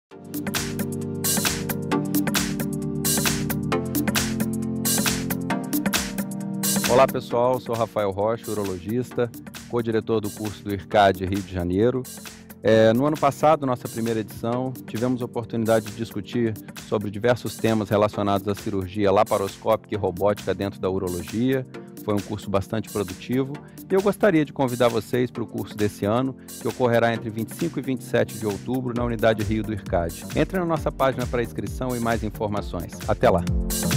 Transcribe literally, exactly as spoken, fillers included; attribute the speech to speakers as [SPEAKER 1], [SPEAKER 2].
[SPEAKER 1] Olá pessoal, sou Rafael Rocha, urologista, co-diretor do curso do IRCAD Rio de Janeiro. É, no ano passado, nossa primeira edição, tivemos a oportunidade de discutir sobre diversos temas relacionados à cirurgia laparoscópica e robótica dentro da urologia. Foi um curso bastante produtivo e eu gostaria de convidar vocês para o curso desse ano, que ocorrerá entre vinte e cinco e vinte e sete de outubro na unidade Rio do IRCAD. Entre na nossa página para inscrição e mais informações. Até lá!